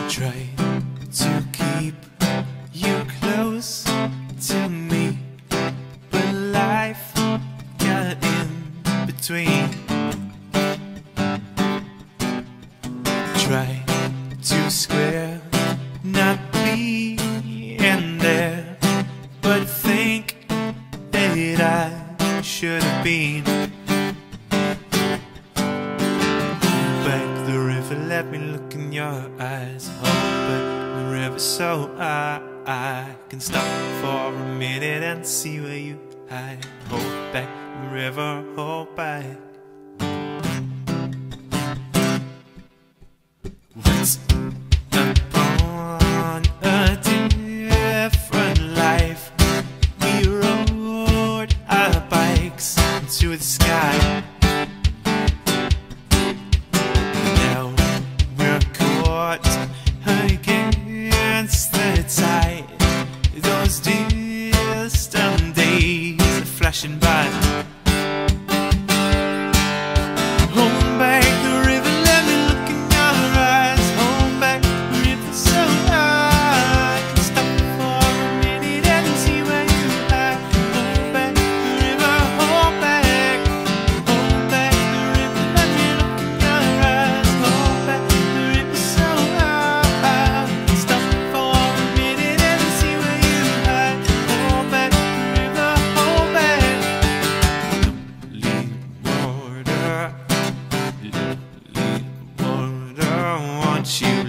Try to keep you close to me, but life got in between. Try to square not being there, but think that I should have been. Back the river, let me look in your eyes. Hold back the river so I can stop for a minute and see where you hide. Hold back the river, hold back. Once upon a different life, we rode our bikes into the sky. Now we're caught against the tide. Those distant days are flashing by. Hold back the river, let me look in your eyes. Hold back the river so I can stop for a minute and see where you hide. Hold back the river, hold back. Hold back the river, let me look in your eyes. Hold back the river so I can stop for a minute and see where you hide. Hold back the river, hold back. Leave water, I want you